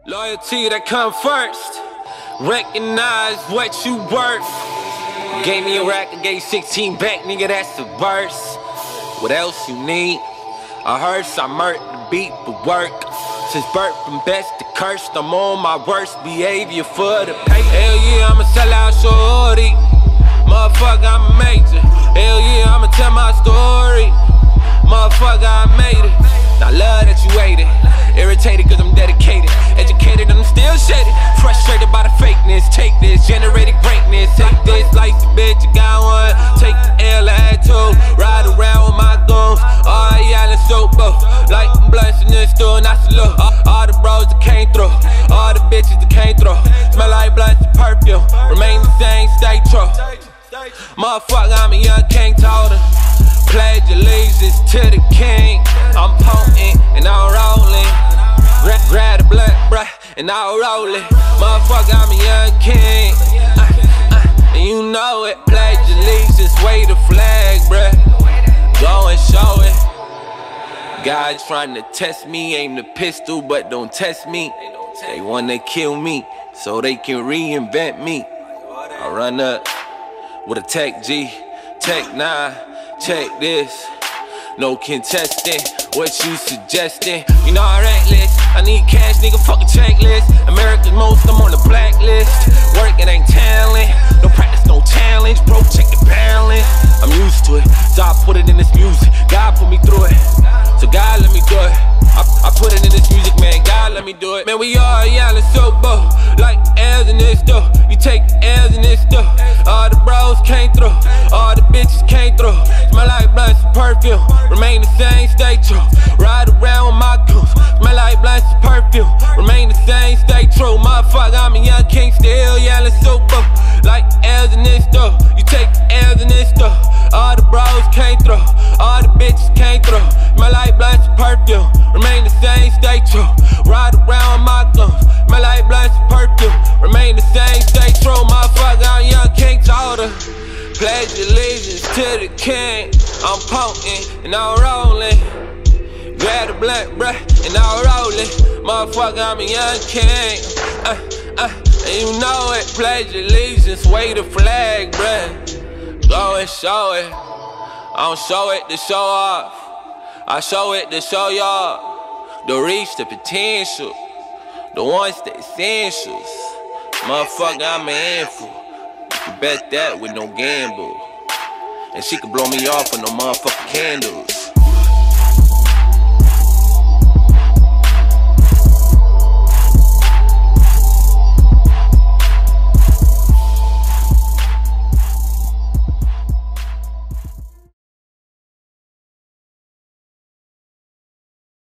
Loyalty that come first. Recognize what you worth. Gave me a rack, I gave 16 back, nigga, that's the worst. What else you need? A hearse, I murked the beat for work. Since birth from best to cursed, I'm on my worst behavior for the pay. Hell yeah, I'ma sell out shorty. Motherfucker, I'm a major. Hell yeah, I'ma tell my story. Motherfucker, I made it. I love that you ate it. Irritated cause I'm dedicated. Educated and I'm still shaded. Frustrated by the fakeness. Take this, generated greatness. Take this, like the bitch, you got one. Take the L attitude. Ride around with my goons. All y'all in sober. Like I'm blunts in the store, not salute. All the bros that came through. All the bitches that came through. Smell like blunts and perfume. Remain the same, stay true. Motherfucker, I'm a young king, told her. Pledge allegiance to the king. I'm potent and I'm rolling. Grab the blunt, bruh, and I'm rolling. Motherfucker, I'm a young king. And you know it. Pledge allegiance, wave the flag, bruh. Go and show it. God trying to test me, aim the pistol, but don't test me. They wanna kill me, so they can reinvent me. I run up with a Tech G, Tech 9. Check this, no contesting. What you suggesting? You know I'm reckless. I need cash, nigga, fuck a checklist. America's most, I'm on the blacklist. Work, it ain't talent. No practice, no challenge. Bro, check the balance. I'm used to it, so I put it in this music. God put me through it, so God let me do it. I put it in this music, man, God let me do it. Man, we all yelling sober, like L's in this door. You take L's in this door. All the bros came through, all the bitches came through. Smell like blunts and perfume, remain the same, stay true. Ride around with my goons, smell like blunts and perfume, remain the same, stay true. Motherfucker, I'm a young king, still yelling sober, like L's in this door. You take L's in this door. All the bros came through, all the bitches came through. Smell like blunts and perfume, remain the same, stay true. Ride around with my goons, smell like blunts and perfume, remain the same, stay true. Motherfucker, I'm a young king, told her. Pledge allegiance to the king. I'm potent and I'm rolling. Grab the blunt, bruh, and I'm rolling. Motherfucker, I'm a young king. And you know it. Pledge allegiance, wave the flag, bruh. Go and show it. I don't show it to show off. I show it to show y'all. To reach the potential. The ones that essentials. Motherfucker, I'm an handful. You bet that with no gamble. And she can blow me off with no motherfucking candles.